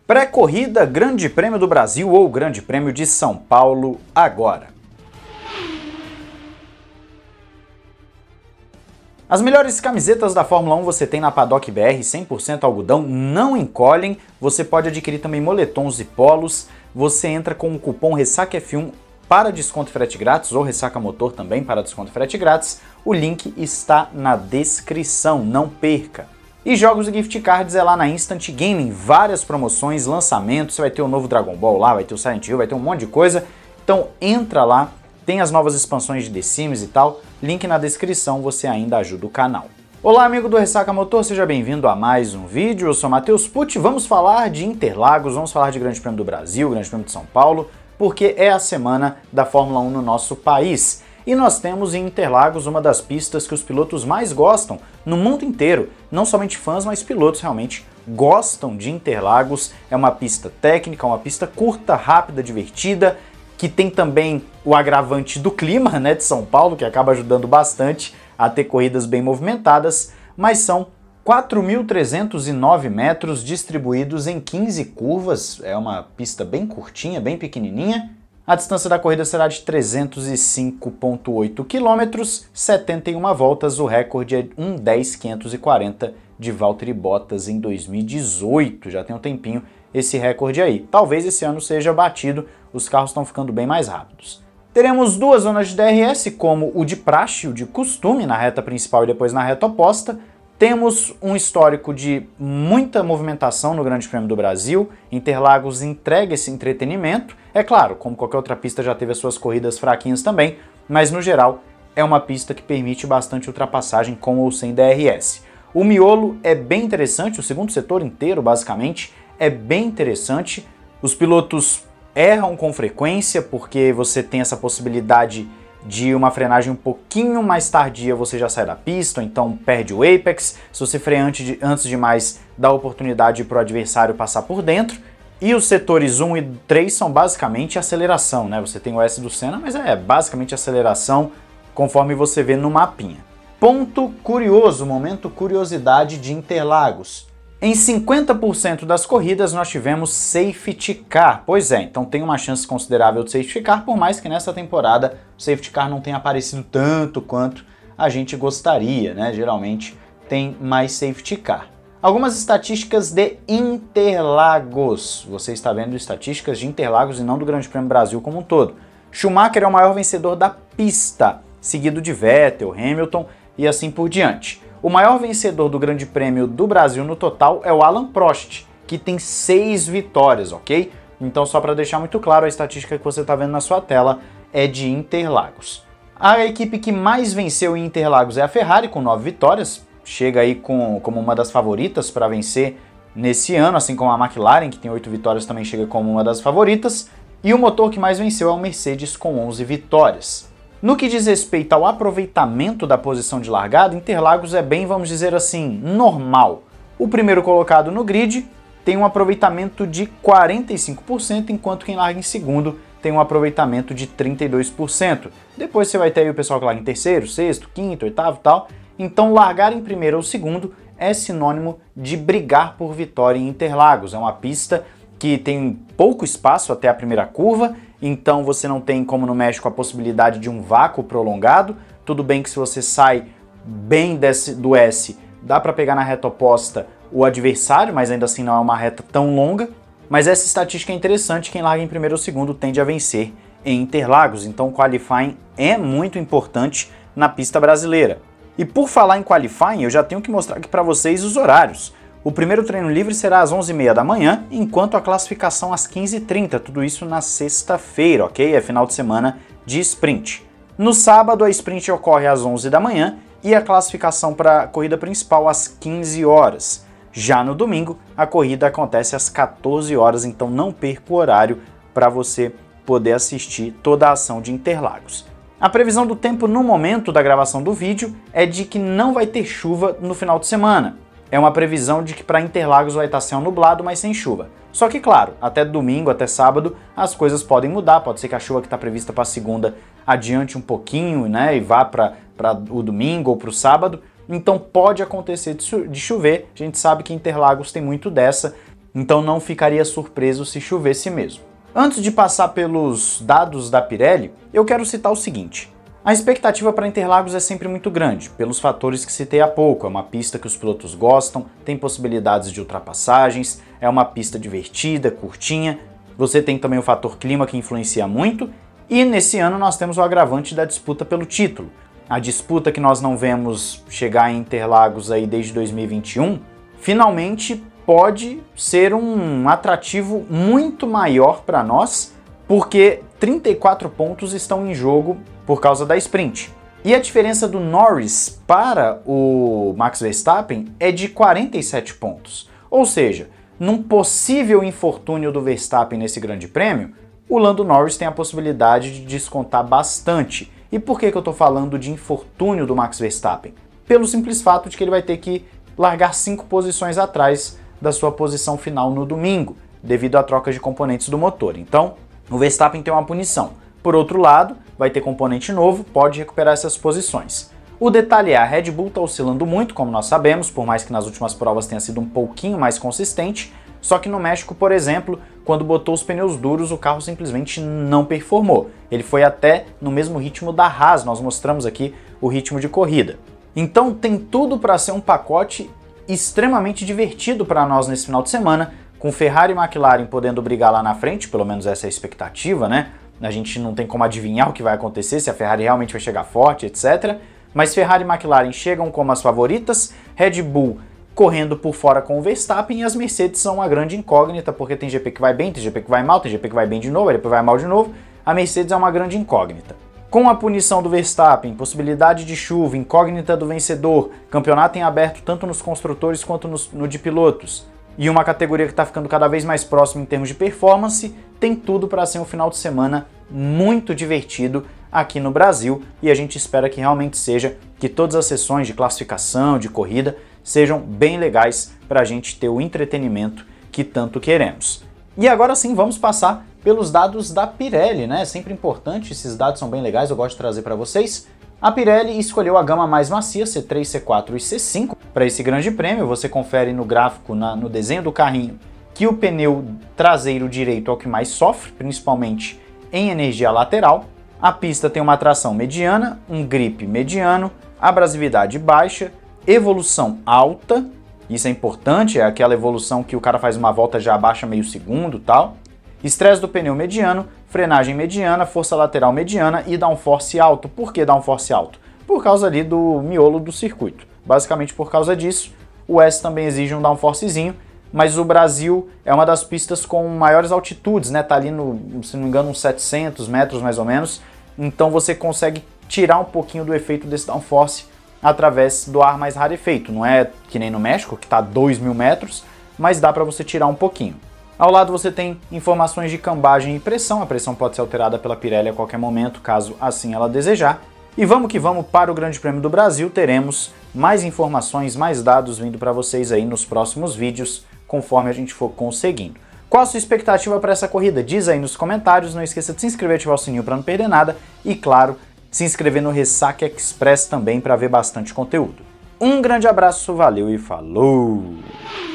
Pré-corrida, Grande Prêmio do Brasil ou Grande Prêmio de São Paulo agora. As melhores camisetas da Fórmula 1 você tem na Paddock BR, 100% algodão, não encolhem. Você pode adquirir também moletons e polos. Você entra com o cupom RessacaF1 para desconto e frete grátis, ou Ressaca Motor também para desconto e frete grátis. O link está na descrição, não perca. E jogos e gift cards é lá na Instant Gaming, várias promoções, lançamentos, você vai ter o novo Dragon Ball lá, vai ter o Silent Hill, vai ter um monte de coisa. Então entra lá, tem as novas expansões de The Sims e tal, link na descrição, você ainda ajuda o canal. Olá amigo do Ressaca Motor, seja bem-vindo a mais um vídeo, eu sou Matheus Pucci, vamos falar de Interlagos, vamos falar de Grande Prêmio do Brasil, Grande Prêmio de São Paulo, porque é a semana da Fórmula 1 no nosso país. E nós temos em Interlagos uma das pistas que os pilotos mais gostam no mundo inteiro. Não somente fãs, mas pilotos realmente gostam de Interlagos. É uma pista técnica, uma pista curta, rápida, divertida, que tem também o agravante do clima, né, de São Paulo, que acaba ajudando bastante a ter corridas bem movimentadas, mas são 4.309 metros distribuídos em 15 curvas. É uma pista bem curtinha, bem pequenininha. A distância da corrida será de 305,8 km, 71 voltas, o recorde é 1:10.540 de Valtteri Bottas em 2018, já tem um tempinho esse recorde aí. Talvez esse ano seja batido, os carros estão ficando bem mais rápidos. Teremos duas zonas de DRS, como o de praxe, o de costume, na reta principal e depois na reta oposta. Temos um histórico de muita movimentação no Grande Prêmio do Brasil, Interlagos entrega esse entretenimento, é claro, como qualquer outra pista já teve as suas corridas fraquinhas também, mas no geral é uma pista que permite bastante ultrapassagem com ou sem DRS. O miolo é bem interessante, o segundo setor inteiro basicamente é bem interessante, os pilotos erram com frequência porque você tem essa possibilidade de uma frenagem um pouquinho mais tardia você já sai da pista, ou então perde o apex. Se você freia antes demais, dá oportunidade para o adversário passar por dentro. E os setores 1 e 3 são basicamente aceleração, né? Você tem o S do Senna, mas é basicamente aceleração conforme você vê no mapinha. Ponto curioso, momento curiosidade de Interlagos. Em 50% das corridas nós tivemos safety car, pois é, então tem uma chance considerável de safety car, por mais que nessa temporada o safety car não tenha aparecido tanto quanto a gente gostaria, né? Geralmente tem mais safety car. Algumas estatísticas de Interlagos, você está vendo estatísticas de Interlagos e não do Grande Prêmio Brasil como um todo. Schumacher é o maior vencedor da pista, seguido de Vettel, Hamilton e assim por diante. O maior vencedor do Grande Prêmio do Brasil no total é o Alan Prost, que tem 6 vitórias, ok? Então, só para deixar muito claro, a estatística que você está vendo na sua tela é de Interlagos. A equipe que mais venceu em Interlagos é a Ferrari, com 9 vitórias, chega aí como uma das favoritas para vencer nesse ano, assim como a McLaren, que tem 8 vitórias, também chega como uma das favoritas, e o motor que mais venceu é o Mercedes, com 11 vitórias. No que diz respeito ao aproveitamento da posição de largada, Interlagos é bem, vamos dizer assim, normal. O primeiro colocado no grid tem um aproveitamento de 45%, enquanto quem larga em segundo tem um aproveitamento de 32%. Depois você vai ter aí o pessoal que larga em terceiro, sexto, quinto, oitavo e tal. Então largar em primeiro ou segundo é sinônimo de brigar por vitória em Interlagos. É uma pista que tem pouco espaço até a primeira curva, então você não tem, como no México, a possibilidade de um vácuo prolongado. Tudo bem que se você sai bem do S, dá para pegar na reta oposta o adversário, mas ainda assim não é uma reta tão longa. Mas essa estatística é interessante, quem larga em primeiro ou segundo tende a vencer em Interlagos, então o qualifying é muito importante na pista brasileira. E por falar em qualifying, eu já tenho que mostrar aqui para vocês os horários. O primeiro treino livre será às 11h30 da manhã, enquanto a classificação às 15h30, tudo isso na sexta-feira, ok? É final de semana de sprint. No sábado, a sprint ocorre às 11 da manhã e a classificação para a corrida principal às 15 horas. Já no domingo, a corrida acontece às 14 horas, então não perca o horário para você poder assistir toda a ação de Interlagos. A previsão do tempo no momento da gravação do vídeo é de que não vai ter chuva no final de semana. É uma previsão de que para Interlagos vai estar céu nublado, mas sem chuva. Só que, claro, até domingo, até sábado, as coisas podem mudar. Pode ser que a chuva que está prevista para segunda adiante um pouquinho, né, e vá para o domingo ou para o sábado. Então pode acontecer de chover. A gente sabe que Interlagos tem muito dessa. então não ficaria surpreso se chovesse mesmo. Antes de passar pelos dados da Pirelli, eu quero citar o seguinte. A expectativa para Interlagos é sempre muito grande, pelos fatores que citei há pouco. É uma pista que os pilotos gostam, tem possibilidades de ultrapassagens, é uma pista divertida, curtinha. Você tem também o fator clima que influencia muito, e nesse ano nós temos o agravante da disputa pelo título. A disputa que nós não vemos chegar em Interlagos aí desde 2021, finalmente pode ser um atrativo muito maior para nós, porque 34 pontos estão em jogo por causa da sprint. E a diferença do Norris para o Max Verstappen é de 47 pontos. Ou seja, num possível infortúnio do Verstappen nesse grande prêmio, o Lando Norris tem a possibilidade de descontar bastante. E por que eu estou falando de infortúnio do Max Verstappen? Pelo simples fato de que ele vai ter que largar 5 posições atrás da sua posição final no domingo, devido à troca de componentes do motor. Então, o Verstappen tem uma punição. Por outro lado, vai ter componente novo, pode recuperar essas posições. O detalhe é, a Red Bull está oscilando muito, como nós sabemos, por mais que nas últimas provas tenha sido um pouquinho mais consistente, só que no México, por exemplo, quando botou os pneus duros, o carro simplesmente não performou. Ele foi até no mesmo ritmo da Haas, nós mostramos aqui o ritmo de corrida. Então tem tudo para ser um pacote extremamente divertido para nós nesse final de semana, com Ferrari e McLaren podendo brigar lá na frente, pelo menos essa é a expectativa, né? A gente não tem como adivinhar o que vai acontecer, se a Ferrari realmente vai chegar forte, etc. Mas Ferrari e McLaren chegam como as favoritas, Red Bull correndo por fora com o Verstappen, e as Mercedes são uma grande incógnita, porque tem GP que vai bem, tem GP que vai mal, tem GP que vai bem de novo, depois vai mal de novo. A Mercedes é uma grande incógnita. Com a punição do Verstappen, possibilidade de chuva, incógnita do vencedor, campeonato em aberto tanto nos construtores quanto no de pilotos, e uma categoria que está ficando cada vez mais próxima em termos de performance, tem tudo para ser um final de semana muito divertido aqui no Brasil, e a gente espera que realmente seja, que todas as sessões de classificação, de corrida, sejam bem legais para a gente ter o entretenimento que tanto queremos. E agora sim, vamos passar pelos dados da Pirelli, né? É sempre importante, esses dados são bem legais, eu gosto de trazer para vocês. A Pirelli escolheu a gama mais macia, C3, C4 e C5, para esse grande prêmio. Você confere no gráfico, no desenho do carrinho, que o pneu traseiro direito é o que mais sofre, principalmente em energia lateral. A pista tem uma tração mediana, um grip mediano, abrasividade baixa, evolução alta, isso é importante, é aquela evolução que o cara faz uma volta já abaixa meio segundo e tal. Estresse do pneu mediano, frenagem mediana, força lateral mediana e downforce alto. Por que downforce alto? Por causa ali do miolo do circuito. Basicamente por causa disso, o S também exige um downforcezinho, mas o Brasil é uma das pistas com maiores altitudes, né? Tá ali no, se não me engano, uns 700 metros mais ou menos. Então você consegue tirar um pouquinho do efeito desse downforce através do ar mais rarefeito. Não é que nem no México, que está a 2.000 metros, mas dá para você tirar um pouquinho. Ao lado você tem informações de cambagem e pressão. A pressão pode ser alterada pela Pirelli a qualquer momento, caso assim ela desejar. E vamos que vamos para o Grande Prêmio do Brasil. Teremos mais informações, mais dados vindo para vocês aí nos próximos vídeos, conforme a gente for conseguindo. Qual a sua expectativa para essa corrida? Diz aí nos comentários. Não esqueça de se inscrever e ativar o sininho para não perder nada. E claro, se inscrever no Ressaca Express também para ver bastante conteúdo. Um grande abraço, valeu e falou!